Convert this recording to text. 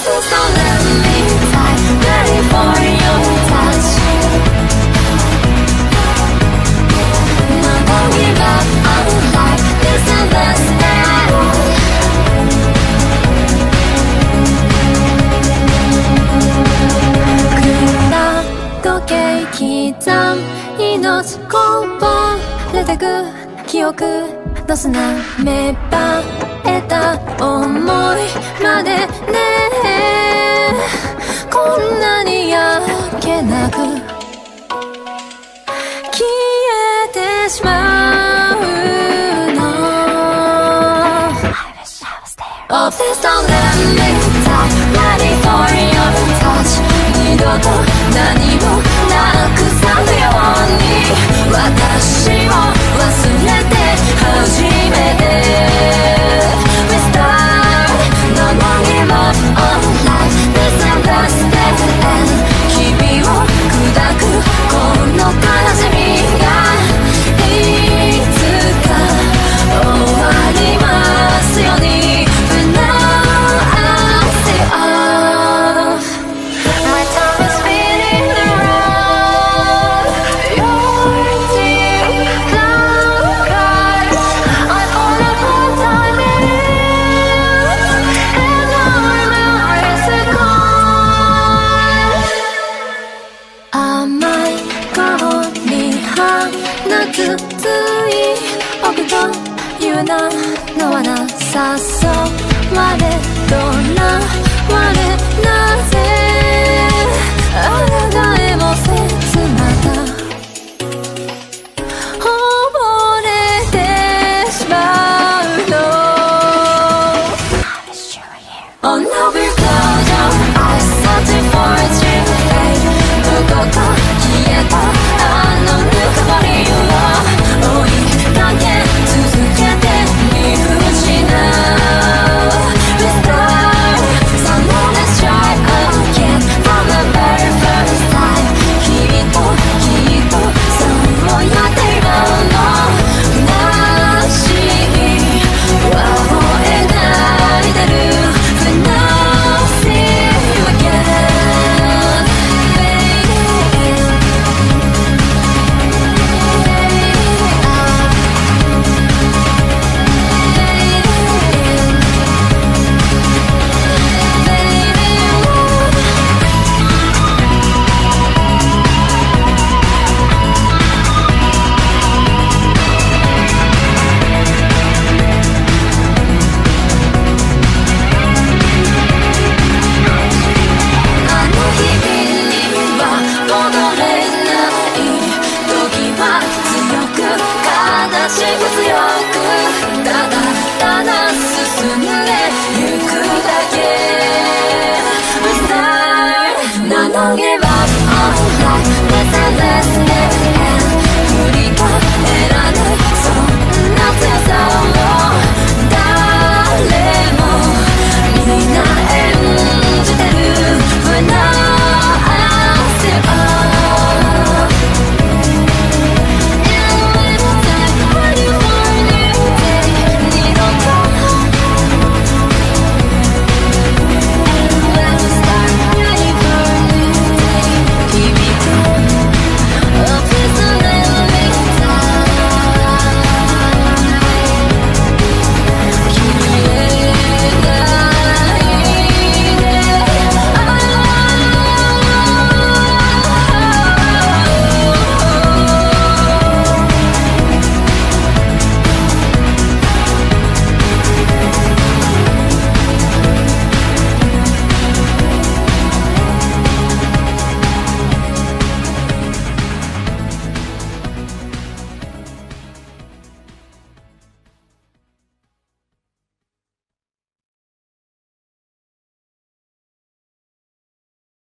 Please don't let me die, ready for your touch. No, don't give up on life, this is the start.時計刻む命こぼれてく記憶の砂芽生えた想いまでねこんなに焼けなく消えてしまうの Oh please don't let me die, ready for your touch. 二度と何もなくさぬように私を忘れて初めて Restart, no more give up on life. This is the step and 君を砕くこの悲しみがいつか終わりますように But now I say oh my time is spinning around your deep black eyes. I only put time in and our memories are gone. 甘い顔に放つつい僕という名の罠誘われとらわれなぜ